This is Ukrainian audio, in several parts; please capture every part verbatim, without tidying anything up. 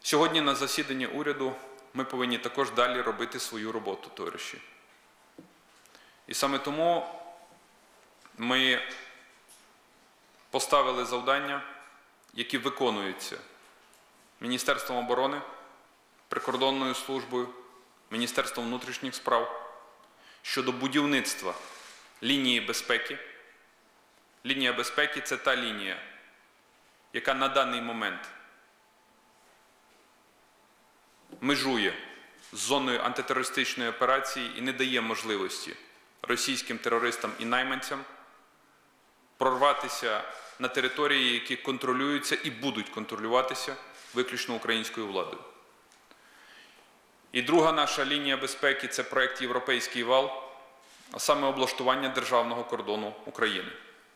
Сьогодні на засіданні уряду ми повинні також далі робити свою роботу, товариші. І саме тому ми поставили завдання, які виконуються Міністерством оборони, Прикордонною службою, Міністерством внутрішніх справ щодо будівництва лінії безпеки. Лінія безпеки – це та лінія, яка на даний момент межує з зоною антитерористичної операції і не дає можливості російським терористам і найманцям прорватися на території, які контролюються і будуть контролюватися виключно українською владою. І друга наша лінія безпеки – це проєкт «Європейський вал», а саме облаштування державного кордону України.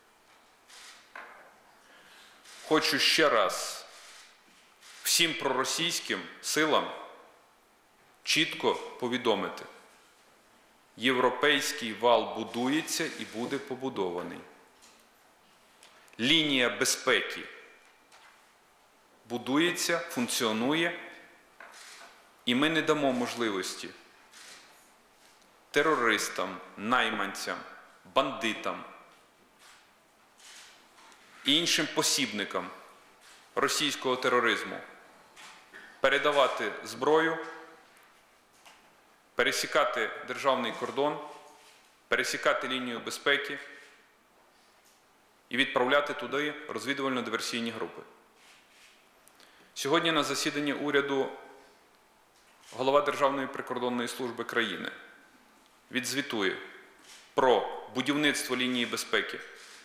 Хочу ще раз всім проросійським силам чітко повідомити: європейський вал будується і буде побудований. Лінія безпеки будується, функціонує, і ми не дамо можливості терористам, найманцям, бандитам і іншим посібникам російського тероризму передавати зброю, пересікати державний кордон, пересікати лінію безпеки і відправляти туди розвідувально-диверсійні групи. Сьогодні на засіданні уряду голова Державної прикордонної служби країни відзвітує про будівництво лінії безпеки,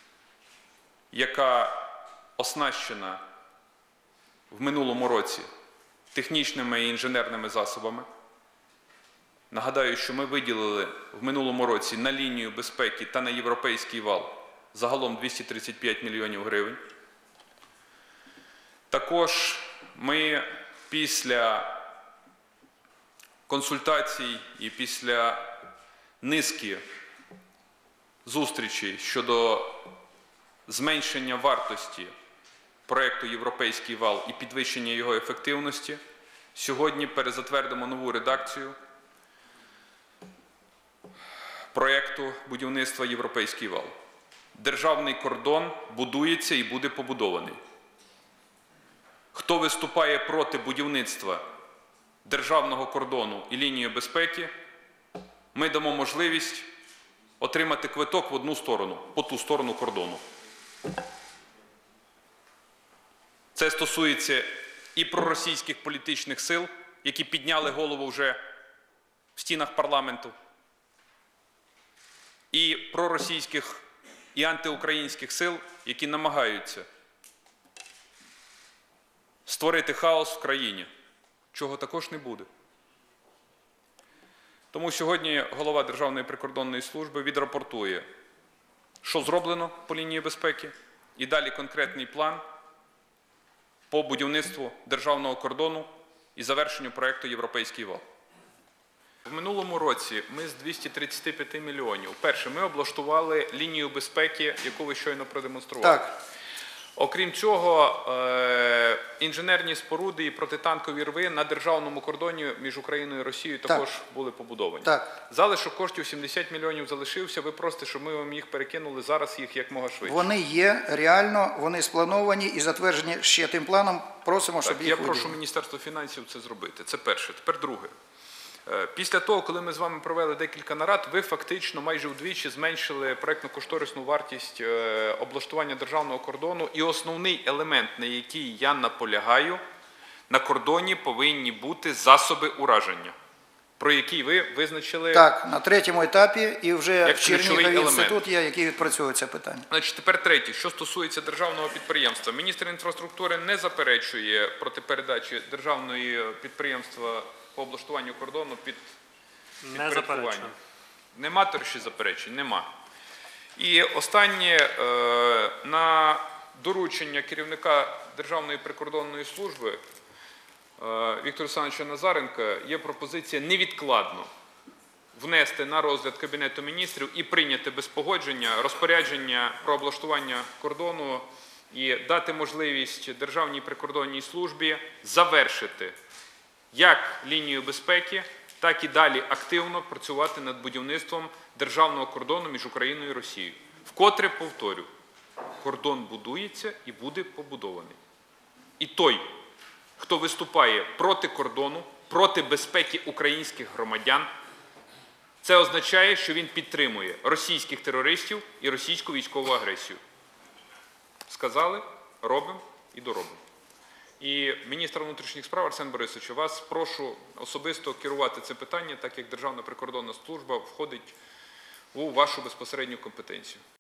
яка оснащена в минулому році технічними і інженерними засобами. Нагадаю, що ми виділили в минулому році на лінію безпеки та на європейський вал загалом двісті тридцять п'ять мільйонів гривень. Також ми після консультацій і після низки зустрічей щодо зменшення вартості проєкту «Європейський вал» і підвищення його ефективності сьогодні перезатвердимо нову редакцію проєкту будівництва «Європейський вал». Державний кордон будується і буде побудований. Хто виступає проти будівництва державного кордону і лінії безпеки, ми дамо можливість отримати квиток в одну сторону, по ту сторону кордону. Це стосується і проросійських політичних сил, які підняли голову вже в стінах парламенту, і проросійських і антиукраїнських сил, які намагаються створити хаос в країні, чого також не буде. Тому сьогодні голова Державної прикордонної служби відрапортує, що зроблено по лінії безпеки, і далі конкретний план по будівництву державного кордону і завершенню проєкту «Європейський вал». В минулому році ми з двохсот тридцяти п'яти мільйонів, перше, ми облаштували лінію безпеки, яку ви щойно продемонстрували. Так. Окрім цього, інженерні споруди і протитанкові рви на державному кордоні між Україною і Росією також так. були побудовані. Так. Залишок коштів сімдесят мільйонів залишився, ви просите, щоб ми вам їх перекинули, зараз їх як мога швидше. Вони є, реально, вони сплановані і затверджені ще тим планом, просимо, щоб так, їх Я виділили. Прошу Міністерство фінансів це зробити, це перше. Тепер друге. Після того, коли ми з вами провели декілька нарад, ви фактично майже вдвічі зменшили проєктно-кошторисну вартість облаштування державного кордону. І основний елемент, на який я наполягаю, на кордоні повинні бути засоби ураження, про які ви визначили... Так, на третьому етапі і вже в Чернігові інститут є, який відпрацьовує це питання. Значить, тепер третє, що стосується державного підприємства. Міністр інфраструктури не заперечує проти передачі державного підприємства по облаштуванню кордону під підпорядкування. Нема торші заперечень? Нема. І останнє, на доручення керівника Державної прикордонної служби Віктора Олександровича Назаренка є пропозиція невідкладно внести на розгляд Кабінету міністрів і прийняти без погодження розпорядження про облаштування кордону і дати можливість Державній прикордонній службі завершити як лінію безпеки, так і далі активно працювати над будівництвом державного кордону між Україною і Росією. Вкотре повторю, кордон будується і буде побудований. І той, хто виступає проти кордону, проти безпеки українських громадян, це означає, що він підтримує російських терористів і російську військову агресію. Сказали, робимо і доробимо. І міністр внутрішніх справ Арсен Борисович, вас прошу особисто керувати це питання, так як Державна прикордонна служба входить у вашу безпосередню компетенцію.